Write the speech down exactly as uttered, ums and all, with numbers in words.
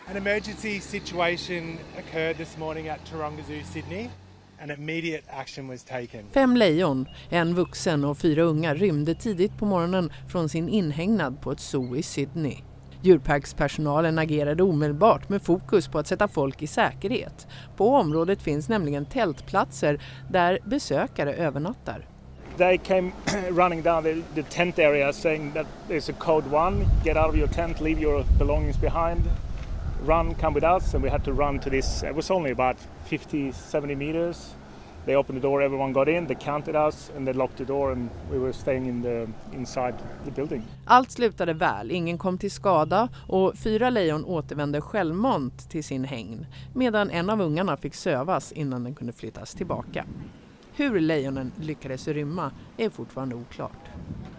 An emergency situation occurred this morning at Taronga Zoo, Sydney. And immediate action was taken. Fem lejon, en vuxen och fyra unga rymde tidigt på morgonen från sin inhägnad på ett zoo i Sydney. Djurparkspersonalen agerade omedelbart med fokus på att sätta folk i säkerhet. På området finns nämligen tältplatser där besökare övernattar. They came running down the, the tent area saying that there's a code one, get out of your tent, leave your belongings behind, run, come with us, and we had to run to this. It was only about fifty, seventy meters. They opened the door, everyone got in, they counted us and they locked the door and we were staying in the, inside the building. Allt slutade väl, ingen kom till skada och fyra lejon återvände självmant till sin hägn medan en av ungarna fick sövas innan den kunde flyttas tillbaka. Hur lejonen lyckades rymma är fortfarande oklart.